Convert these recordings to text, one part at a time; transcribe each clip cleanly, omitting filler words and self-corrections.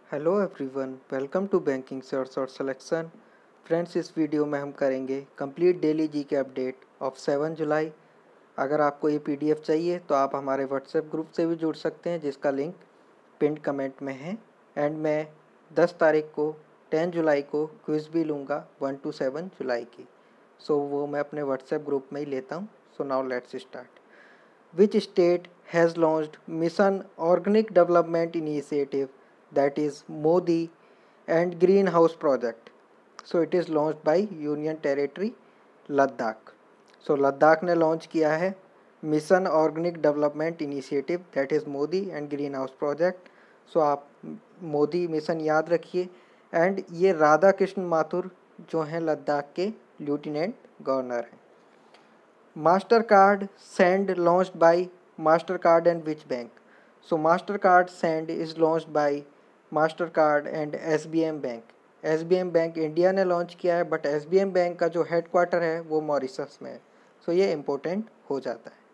Hello everyone, welcome to banking short selection. Friends, इस video में हम करेंगे कंप्लीट डेली जी के अपडेट ऑफ 7 जुलाई। अगर आपको ये पीडीएफ चाहिए तो आप हमारे व्हाट्सएप ग्रुप से भी जुड़ सकते हैं, जिसका लिंक पिंड कमेंट में है। एंड मैं 10 तारीख को 10 जुलाई को क्विज़ भी लूँगा 1 to 7 जुलाई की। सो वो मैं अपने व्हाट्सएप ग्रुप में ही लेता हूँ। So now let's start. Which state has launched Mission Organic Development Initiative, that is Modi and Greenhouse Project? So it is launched by Union Territory Ladakh. So Ladakh ने launch किया है mission organic development initiative, that is MODI and green house project. So आप MODI mission याद रखिए। And ये राधा कृष्ण माथुर जो हैं लद्दाख के लेफ्टिनेंट गवर्नर हैं। Mastercard Send launched by Mastercard and which bank? So Mastercard Send is launched by Mastercard and SBM Bank. SBM bank India ने launch किया है, बट SBM बैंक का जो हेडक्वार्टर है वो मॉरिशस में है। सो ये इम्पोर्टेंट हो जाता है।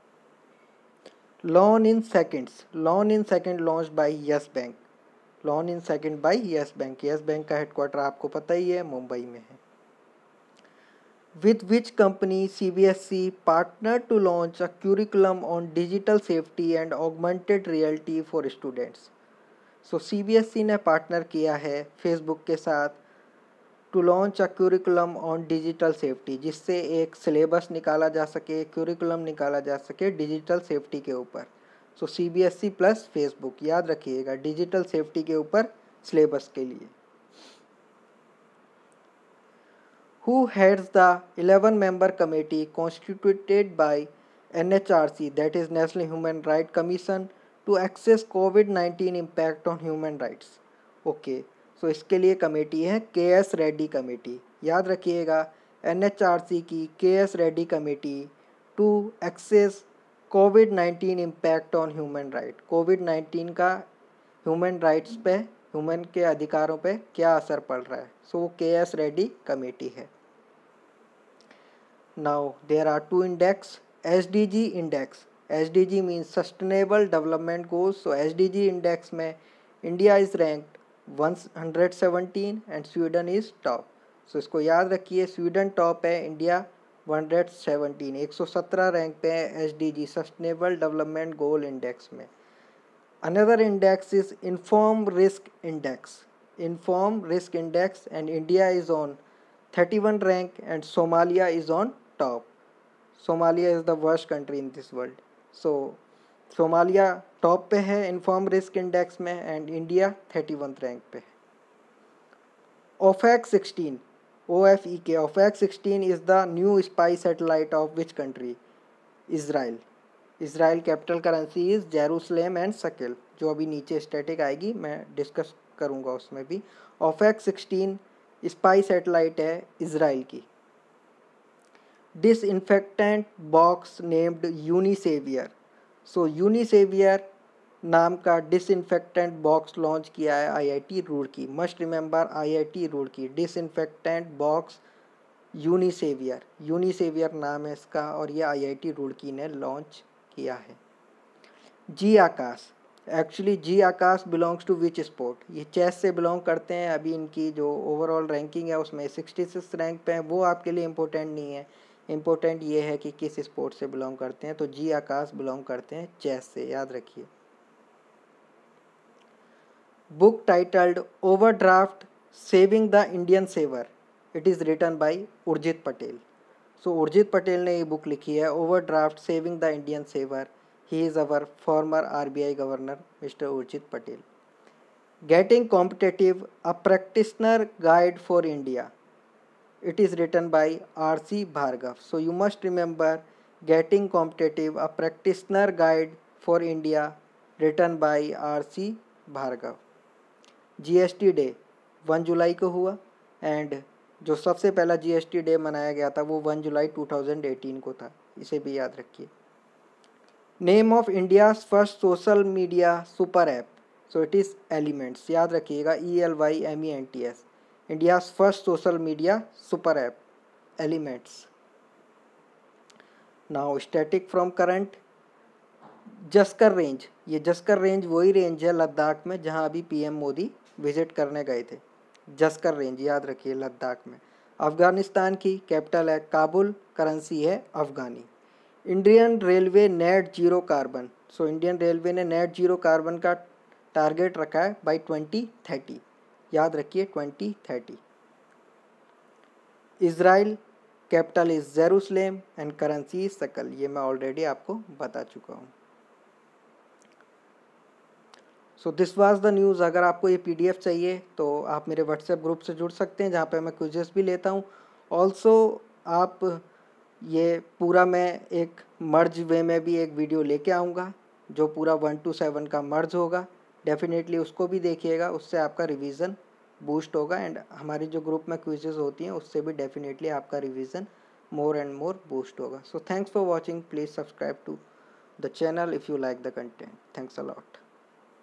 Loan in second launch by Yes Bank. Loan in second by Yes Bank. Yes Bank का हेडक्वार्टर आपको पता ही है, मुंबई में है। With which company CBSE partnered to launch a curriculum on digital safety and augmented reality for students? So CBSE ने partner किया है Facebook के साथ to launch a curriculum on digital safety, जिससे एक सिलेबस निकाला जा सके, curriculum निकाला जा सके डिजिटल सेफ्टी के ऊपर। सो CBSE प्लस फेसबुक, याद रखिएगा, डिजिटल सेफ्टी के ऊपर सिलेबस के लिए। Who heads the 11-member committee constituted by NHRC, that is National Human Rights Commission, to assess COVID-19 impact on human rights? Okay, so इसके लिए कमेटी है KS रेड्डी कमेटी। याद रखिएगा, NHRC की KS Reddy committee to access COVID-19 impact on human right. कोविड-19 का human rights पे, human के अधिकारों पे क्या असर पड़ रहा है। सो वो KS रेड्डी कमेटी है। Now there are two index, SDG index. SDG means Sustainable Development Goals. So SDG index में India is ranked 117 and Sweden is top. So इसको याद रखिए, स्वीडन टॉप है, इंडिया 117, 117 रैंक पे है SDG Sustainable Development Goal Index में। Another index is Inform Risk Index. Inform Risk Index, and India is on 31 rank and Somalia is on top. Somalia is the worst country in this world. So Somalia top पे है inform risk index में and India 31 rank पे है। OFAC 16, OFEK, OFAC 16 is the new spy satellite of which country? Israel. Israel capital currency is Jerusalem and shekel, जो अभी नीचे static आएगी, मैं डिस्कस करूँगा उसमें भी। OFAC 16 स्पाई सैटेलाइट है इसराइल की। Disinfectant box named Unisavior. So Unisavior नाम का डिसइंफेक्टेंट बॉक्स लॉन्च किया है IIT Roorkee. Must remember IIT Roorkee. Disinfectant box Unisavior, Unisavior नाम है इसका, और ये IIT रुड़की ने लॉन्च किया है। G Aakash, actually G Aakash belongs to which sport? ये चेस से बिलोंग करते हैं। अभी इनकी जो ओवरऑल रैंकिंग है उसमें 66 रैंक पे है, वो आपके लिए इम्पोर्टेंट नहीं है। इम्पोर्टेंट ये है कि किस स्पोर्ट से बिलोंग करते हैं। तो जी आकाश बिलोंग करते हैं चेस से, याद रखिए। Book titled overdraft saving the Indian saver, it is written by Urjit Patel. So Urjit Patel ने ये बुक लिखी है, overdraft saving the Indian saver. He is our former RBI governor mister Urjit Patel. Getting competitive a practitioner guide for India, it is written by R.C. Bhargav. So you must remember Getting Competitive, a Practitioner Guide for India, written by R.C. Bhargav. GST day 1 जुलाई को हुआ, and जो सबसे पहला GST day मनाया गया था वो 1 जुलाई 2018 को था, इसे भी याद रखिए। Name of India's first social media super app, so it is Elyments, याद रखिएगा, ELYMENTS। India's first social media super app Elyments. Now static from current. Zanskar range, ये जस्कर रेंज वही रेंज है लद्दाख में जहाँ अभी PM मोदी विजिट करने गए थे। जस्कर रेंज याद रखिए, लद्दाख में। अफ़गानिस्तान की कैपिटल है काबुल, करेंसी है afghani. Indian railway net zero carbon, so Indian railway ने नेट जीरो कार्बन का टारगेट रखा है बाई 2030, याद रखिए 2030। Israel capital is Jerusalem and currency is shekel, ये मैं ऑलरेडी आपको बता चुका हूँ। So this was the news. अगर आपको ये PDF चाहिए तो आप मेरे व्हाट्सएप ग्रुप से जुड़ सकते हैं, जहाँ पे मैं क्विजेस भी लेता हूँ। ऑल्सो आप ये पूरा मैं एक मर्ज वे में भी एक वीडियो लेके आऊँगा, जो पूरा 1 to 7 का मर्ज होगा। डेफिनेटली उसको भी देखिएगा, उससे आपका रिवीजन बूस्ट होगा एंड हमारी जो ग्रुप में क्विजेस होती हैं उससे भी डेफिनेटली आपका revision more and more boost होगा। So thanks for watching. Please subscribe to the channel if you like the content. Thanks a lot.